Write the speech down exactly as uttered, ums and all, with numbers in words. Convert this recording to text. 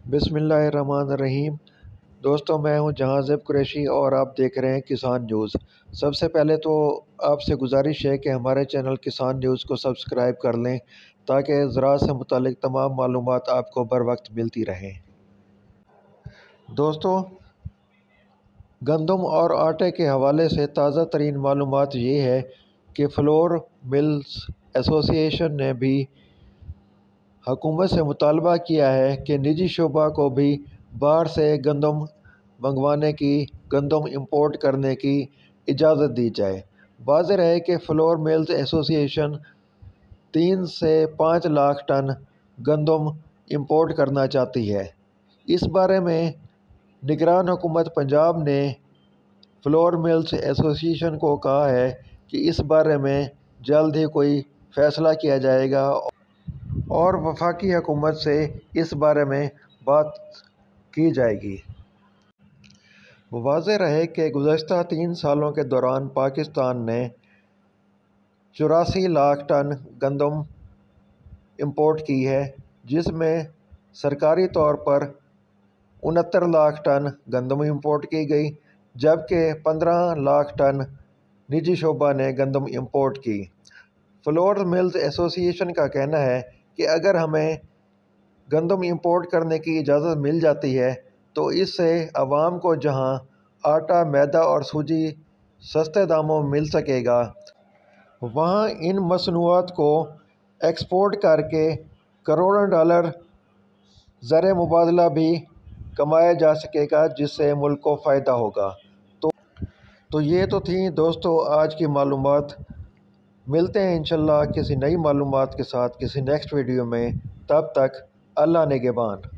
بسم اللہ الرحمن الرحیم۔ دوستوں، میں ہوں جہاں زیب قریشی اور آپ دیکھ رہے ہیں کسان نیوز۔ سب سے پہلے تو آپ سے گزارش ہے کہ ہمارے چینل کسان نیوز کو سبسکرائب کر لیں تاکہ زراعت سے متعلق تمام معلومات آپ کو بر وقت ملتی رہیں۔ دوستوں، گندم اور آٹے کے حوالے سے تازہ ترین معلومات یہ ہے کہ فلور ملز ایسوسی ایشن نے بھی حکومت سے مطالبہ کیا ہے کہ نجی شعبہ کو بھی باہر سے گندم منگوانے کی گندم امپورٹ کرنے کی اجازت دی جائے۔ واضح ہے کہ فلور ملز ایسوسی ایشن تین سے پانچ لاکھ ٹن گندم امپورٹ کرنا چاہتی ہے۔ اس بارے میں نگران حکومت پنجاب نے فلور ملز ایسوسی ایشن کو کہا ہے کہ اس بارے میں جلد ہی کوئی فیصلہ کیا جائے گا اور وفاقی حکومت سے اس بارے میں بات کی جائے گی۔ واضح رہے کہ گزشتہ تین سالوں کے دوران پاکستان نے چوراسی لاکھ ٹن گندم امپورٹ کی ہے، جس میں سرکاری طور پر انہتر لاکھ ٹن گندم امپورٹ کی گئی، جبکہ پندرہ لاکھ ٹن نجی شعبہ نے گندم امپورٹ کی۔ فلور ملز ایسوسی ایشن کا کہنا ہے کہ اگر ہمیں گندم امپورٹ کرنے کی اجازت مل جاتی ہے تو اس سے عوام کو جہاں آٹا، میدا اور سوجی سستے داموں میں مل سکے گا، وہاں ان مصنوعات کو ایکسپورٹ کر کے کروڑوں ڈالر زر مبادلہ بھی کمایا جا سکے گا، جس سے ملک کو فائدہ ہوگا۔ تو تو یہ تو تھیں دوستو آج کی معلومات۔ ملتے ہیں انشاءاللہ کسی نئی معلومات کے ساتھ کسی نیکسٹ ویڈیو میں۔ تب تک اللہ نگہبان۔